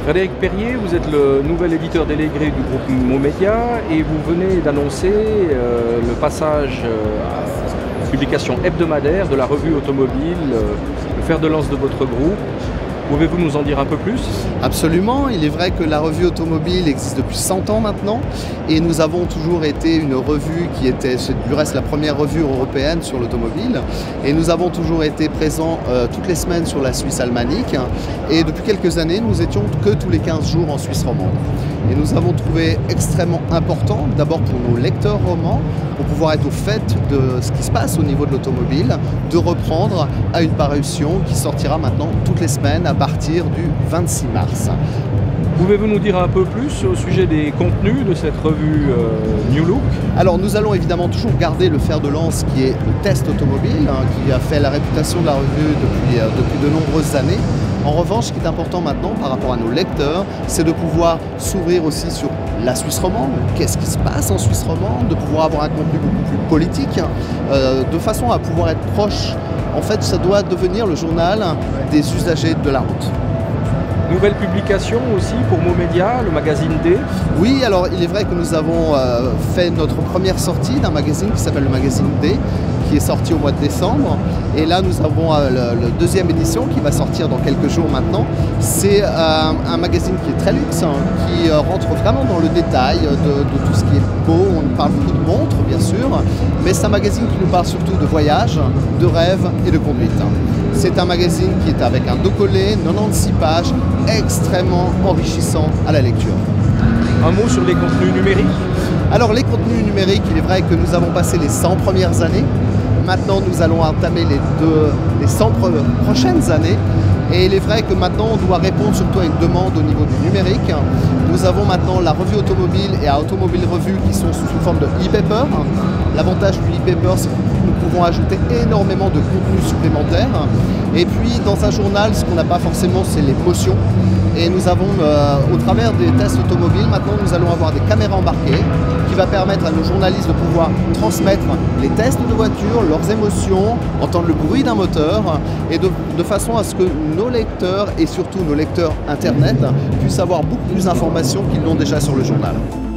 Frédéric Perrier, vous êtes le nouvel éditeur délégué du groupe Momédia et vous venez d'annoncer le passage à la publication hebdomadaire de la revue Automobile, le fer de lance de votre groupe. Pouvez-vous nous en dire un peu plus? Absolument, il est vrai que la revue Automobile existe depuis 100 ans maintenant et nous avons toujours été une revue qui était du reste la première revue européenne sur l'automobile et nous avons toujours été présents toutes les semaines sur la Suisse alémanique et depuis quelques années nous étions que tous les 15 jours en Suisse romande. Et nous avons trouvé extrêmement important, d'abord pour nos lecteurs romans, pour pouvoir être au fait de ce qui se passe au niveau de l'automobile, de reprendre à une parution qui sortira maintenant toutes les semaines à partir du 26 mars. Pouvez-vous nous dire un peu plus au sujet des contenus de cette revue New Look? Alors nous allons évidemment toujours garder le fer de lance qui est le test automobile, qui a fait la réputation de la revue depuis de nombreuses années. En revanche, ce qui est important maintenant par rapport à nos lecteurs, c'est de pouvoir s'ouvrir aussi sur la Suisse romande, qu'est-ce qui se passe en Suisse romande, de pouvoir avoir un contenu beaucoup plus politique, de façon à pouvoir être proche. En fait, ça doit devenir le journal des usagers de la route. Nouvelle publication aussi pour Momédia, le magazine D. Oui, alors il est vrai que nous avons fait notre première sortie d'un magazine qui s'appelle le magazine D, qui est sorti au mois de décembre. Et là, nous avons la deuxième édition qui va sortir dans quelques jours maintenant. C'est un magazine qui est très luxe, qui rentre vraiment dans le détail de tout ce qui est beau. On parle beaucoup de montres, bien sûr, mais c'est un magazine qui nous parle surtout de voyage, de rêve et de conduite. C'est un magazine qui est avec un dos collé, 96 pages, extrêmement enrichissant à la lecture. Un mot sur les contenus numériques? Alors les contenus numériques, il est vrai que nous avons passé les 100 premières années. Maintenant, nous allons entamer les 100 prochaines années. Et il est vrai que maintenant, on doit répondre surtout à une demande au niveau du numérique. Nous avons maintenant la revue Automobile et Automobil Revue qui sont sous forme de e-paper. L'avantage du e-paper, c'est que nous pouvons ajouter énormément de contenu supplémentaire. Et puis, dans un journal, ce qu'on n'a pas forcément, c'est l'émotion. Et nous avons, au travers des tests automobiles, maintenant, nous allons avoir des caméras embarquées qui va permettre à nos journalistes de pouvoir transmettre les tests de voiture, leurs émotions, entendre le bruit d'un moteur, et de façon à ce que nos lecteurs, et surtout nos lecteurs Internet, puissent avoir beaucoup plus d'informations qu'ils n'ont déjà sur le journal.